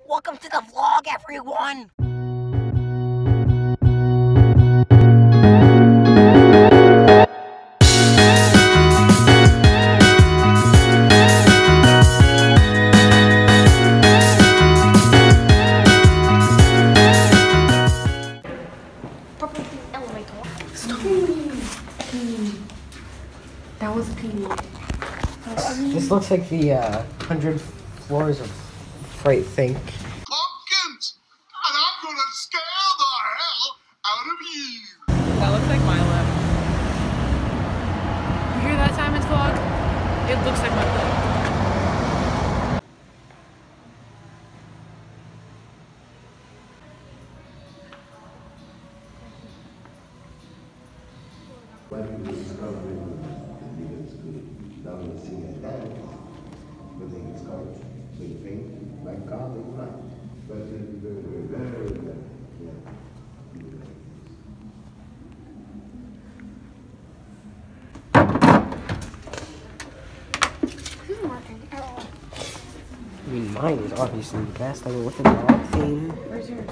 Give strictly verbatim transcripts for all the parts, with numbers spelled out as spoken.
Welcome to the vlog, everyone! That was a P. This looks like the uh, hundred floors of Fright Think. Pumpkins! And I'm gonna scare the hell out of you! That looks like my lip. You hear that, Simon's vlog? It looks like my lip. When we discovered it's good, not only sing and dance, but they discovered they think like God they right. But it's very, very, very, very, yeah. I mean, mine is obviously the best. I went with the dog theme. Where's yours?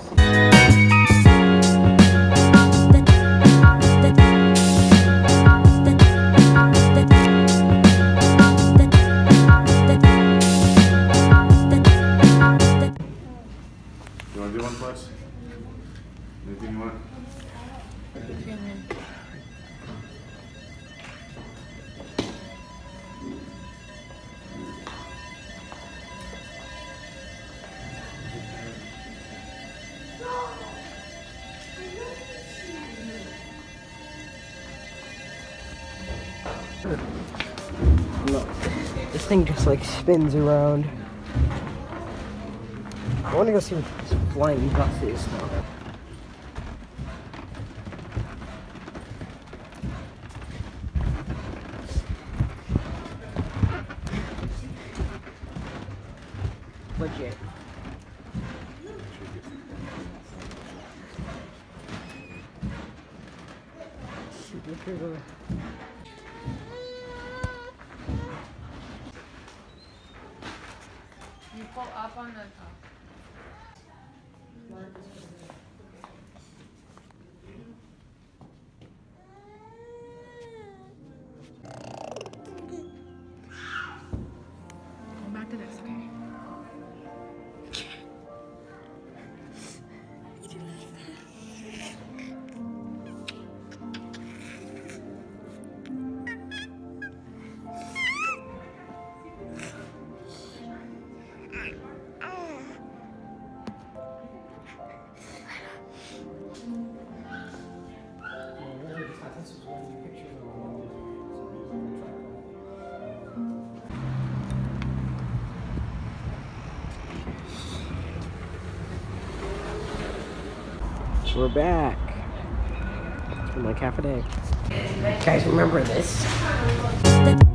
You wanna do one for us? Anything you want? Look, this thing just like spins around. I want to go see what this flying bus is though. Legit. Super. You pull up on the top. Go back to this, okay? We're back. It's been like half a day. Guys, remember this?